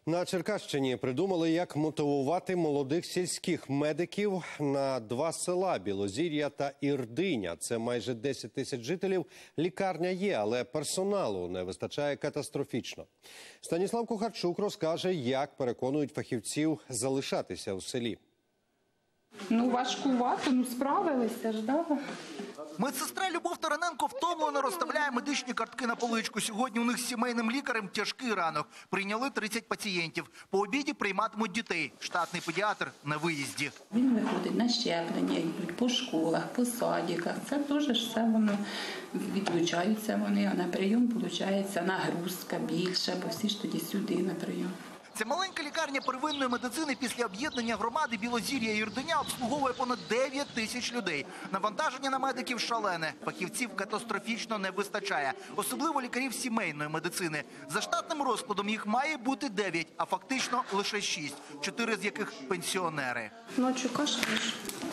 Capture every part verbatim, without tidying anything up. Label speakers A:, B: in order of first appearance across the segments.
A: На Черкащині придумали, як мотивувати молодих сільських медиків на два села – Білозір'я та Ірдиня. Це майже десять тисяч жителів. Лікарня є, але персоналу не вистачає катастрофічно. Станіслав Кухарчук розкаже, як переконують фахівців залишатися у селі.
B: Ну, важкувато, ну справилися ж, да?
C: Медсестра Любов Тараненко втомлено розставляє медичні картки на поличку. Сьогодні у них з сімейним лікарем тяжкий ранок. Прийняли тридцять пацієнтів. По обіді прийматимуть дітей. Штатний педіатр на виїзді.
B: Він виходить на щеплення, по школах, по садиках. Це теж все воно відлучаються вони, а на прийом, виходить, нагрузка більша, бо всі ж тоді сюди на прийом.
C: Ця маленька лікарня первинної медицини після об'єднання громади Білозір'я і Ірдиня обслуговує понад дев'ять тисяч людей. Навантаження на медиків шалене. Фахівців катастрофічно не вистачає. Особливо лікарів сімейної медицини. За штатним розкладом їх має бути дев'ять, а фактично лише шість. Чотири з яких пенсіонери.
B: Ночі кашляєш?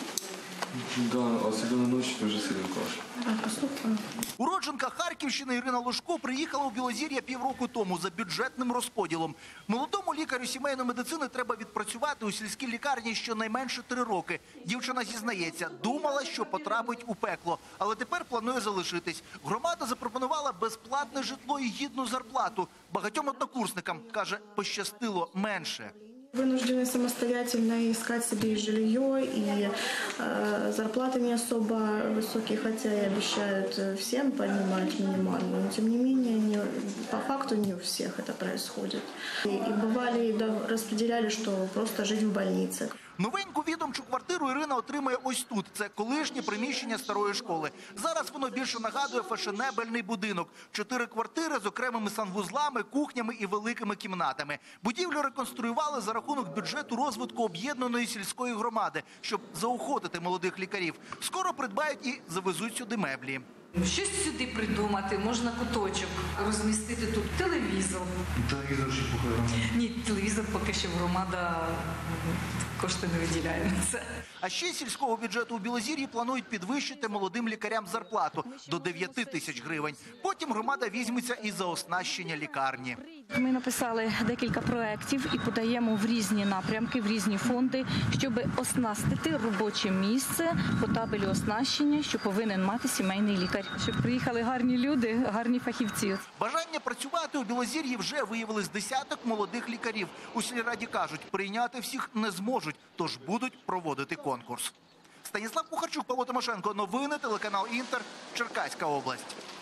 D: Да, особливо ночі дуже сильно кашляю.
C: Уродженка Харківщини Ірина Лужко приїхала у Білозір'я півроку тому за бюджетним розподілом. Молодому лікарю сімейної медицини треба відпрацювати у сільській лікарні щонайменше три роки. Дівчина зізнається, думала, що потрапить у пекло, але тепер планує залишитись. Громада запропонувала безплатне житло і гідну зарплату. Багатьом однокурсникам, каже, пощастило менше.
E: Вынуждены самостоятельно искать себе жилье, и э, зарплаты не особо высокие, хотя и обещают всем поднимать минимальную. Но тем не менее, не, по факту не у всех это происходит. И, и бывали, да, распределяли, что просто жить в больнице.
C: Новеньку відомчу квартиру Ірина отримує ось тут. Це колишнє приміщення старої школи. Зараз воно більше нагадує фешенебельний будинок. Чотири квартири з окремими санвузлами, кухнями і великими кімнатами. Будівлю реконструювали за рахунок бюджету розвитку об'єднаної сільської громади, щоб заохотити молодих лікарів. Скоро придбають і завезуть сюди меблі.
F: Щось сюди придумати, можна куточок розмістити тут, телевізор.
D: Телевізор ще поки.
F: Ні, телевізор поки що громада кошти не виділяє на це.
C: А ще з сільського бюджету у Білозір'ї планують підвищити молодим лікарям зарплату до дев'яти тисяч гривень. Потім громада візьметься і за оснащення лікарні.
G: Ми написали декілька проєктів і подаємо в різні напрямки, в різні фонди, щоб оснастити робоче місце по табелю оснащення, що повинен мати сімейний лікар. Щоб приїхали гарні люди, гарні фахівці.
C: Бажання працювати у Білозір'ї вже виявили з десяток молодих лікарів. У сільраді кажуть, прийняти всіх не зможуть, тож будуть проводити конкурс. Станіслав Кухарчук, Павло Тимошенко. Новини, телеканал «Інтер», Черкаська область.